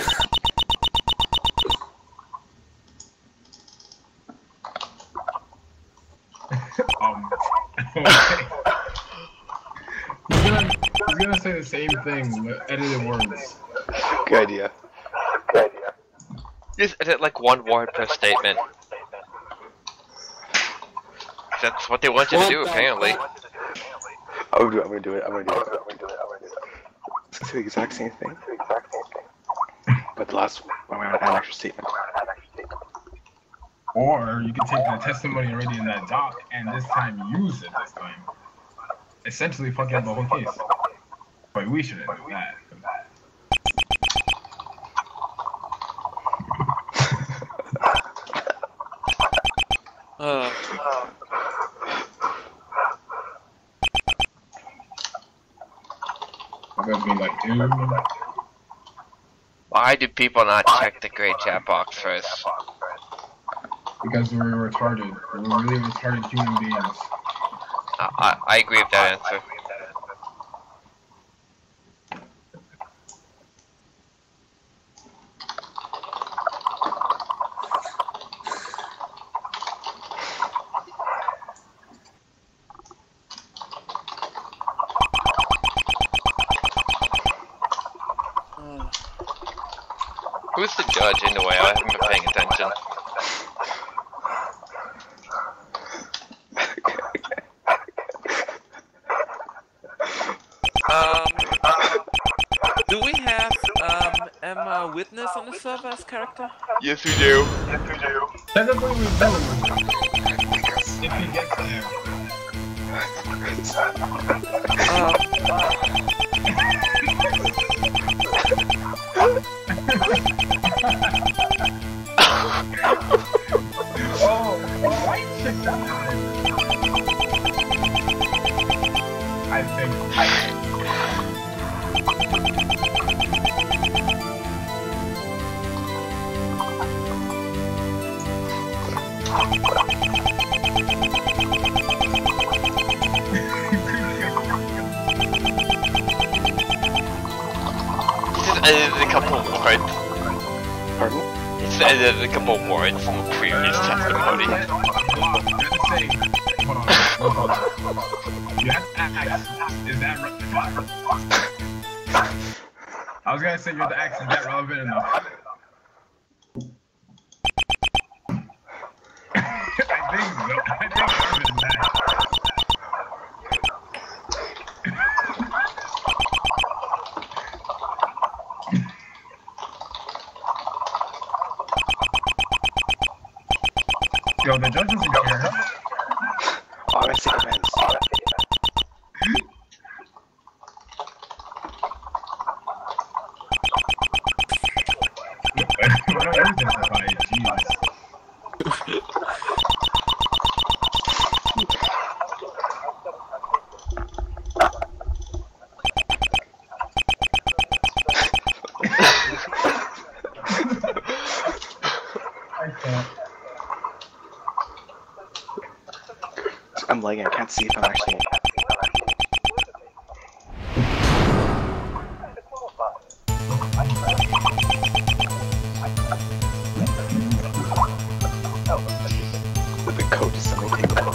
he's gonna say the same thing with edited words. good idea. Just edit like one word per statement. That's what they want you to do, apparently. I'm gonna do it. It's gonna say the exact same thing. But the last one, I'm gonna add an extra statement. Or you can take the testimony already in that doc and this time use it this time. Essentially fucking up the whole case. But we shouldn't do that. I'm gonna be like, dude. Why do people not check the grade chat box first? Because we're retarded. We're really retarded human beings. I agree with that answer. Who's the judge anyway? I haven't been paying attention. Do we have Emma Witness on the server as character? Yes, we do. Technically, we don't. If he gets there. White chick that time. I think. edited a couple of words. Pardon? It's edited a couple of words from the previous testimony. Hold on. You have to ask, is that relevant? I was gonna say you have to ask, is that relevant enough? I think so. I think relevant is that. Yo, the judge doesn't care. Oh, I'm gonna say comments. Why don't you testify? Jesus. I can't. I'm lagging. I can't see if I'm actually. Did the code just suddenly take over?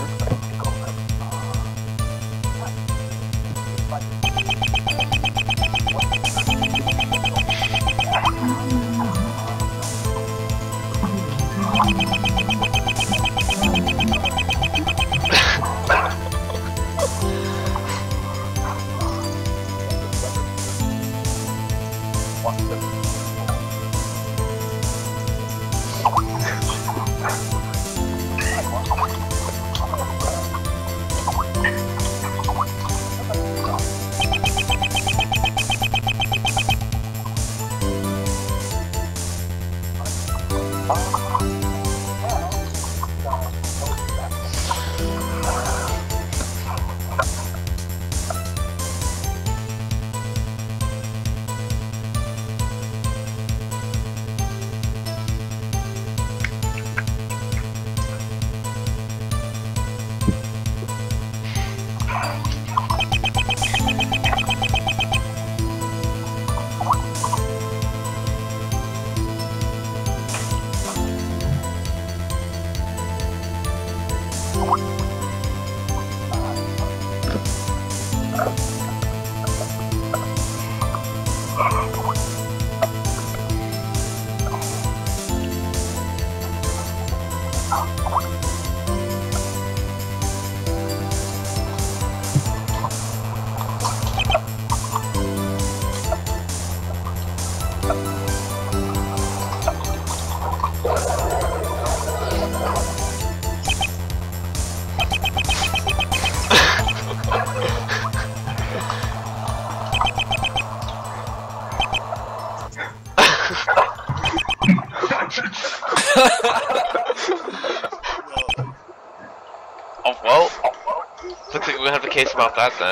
Oh well, looks like we have a case about that then.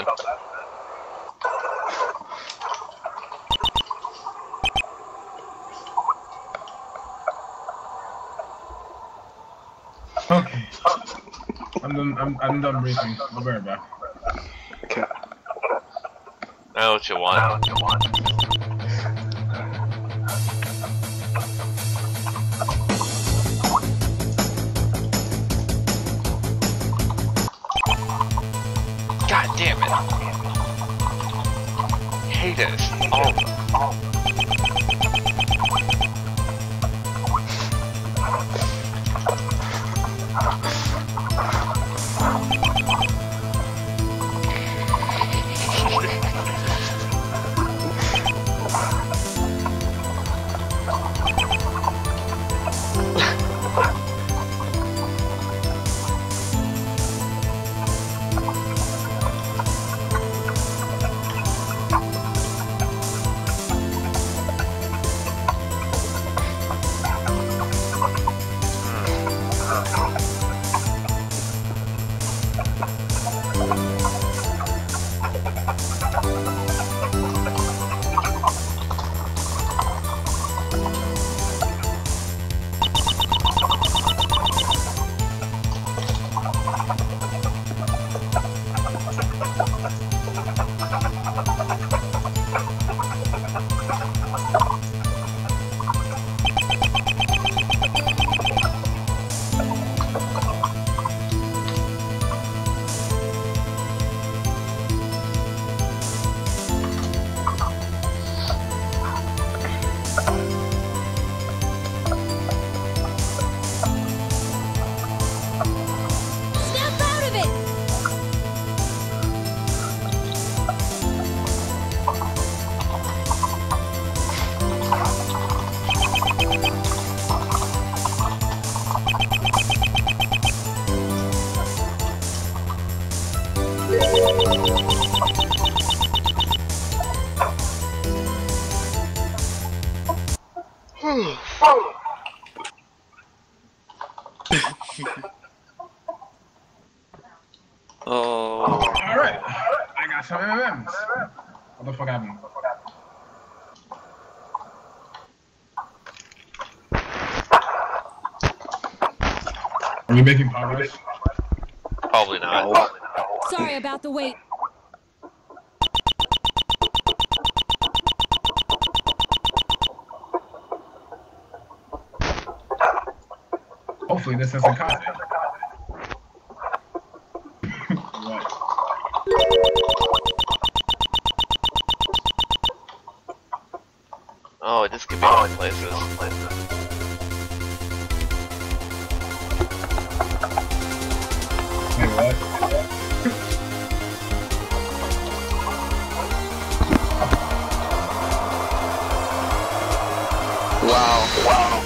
Okay. I'm done briefing. I'll be right back. Okay. I know what you want. God damn it. Hate this. Oh. Oh. Alright, I got some MMs. What the fuck happened? Are we making progress? Probably not. Sorry about the wait. Hopefully this isn't caught it. Right. Oh, this could be all places. Wait, what? Wow.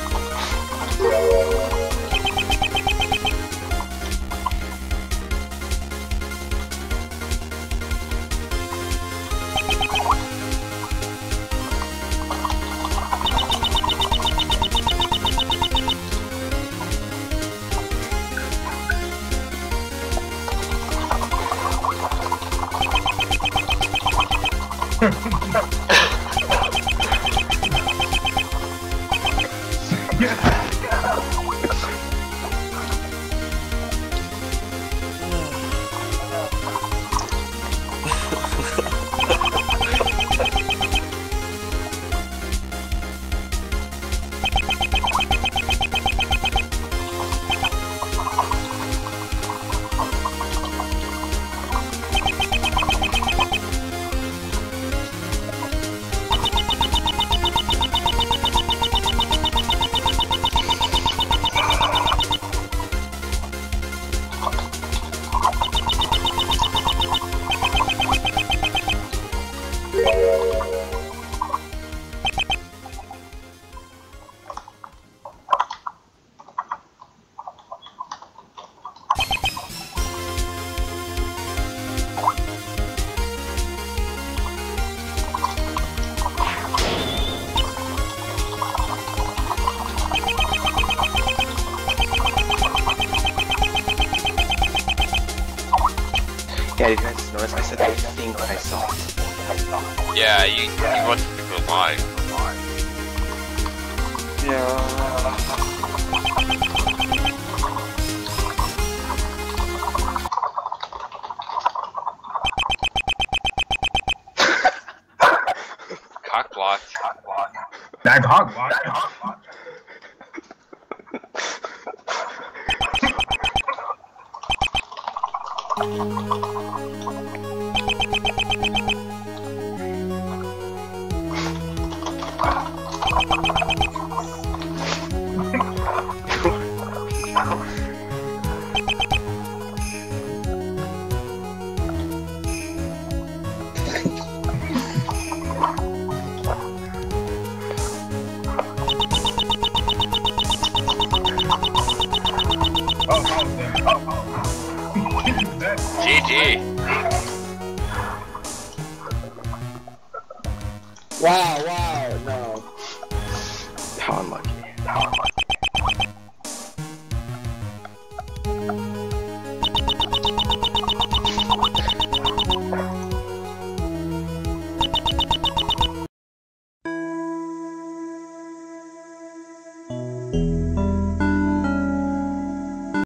Yeah, you guys notice I said I think I saw it. Yeah, you want to go live. Cock block. That hog block. GG. Wow,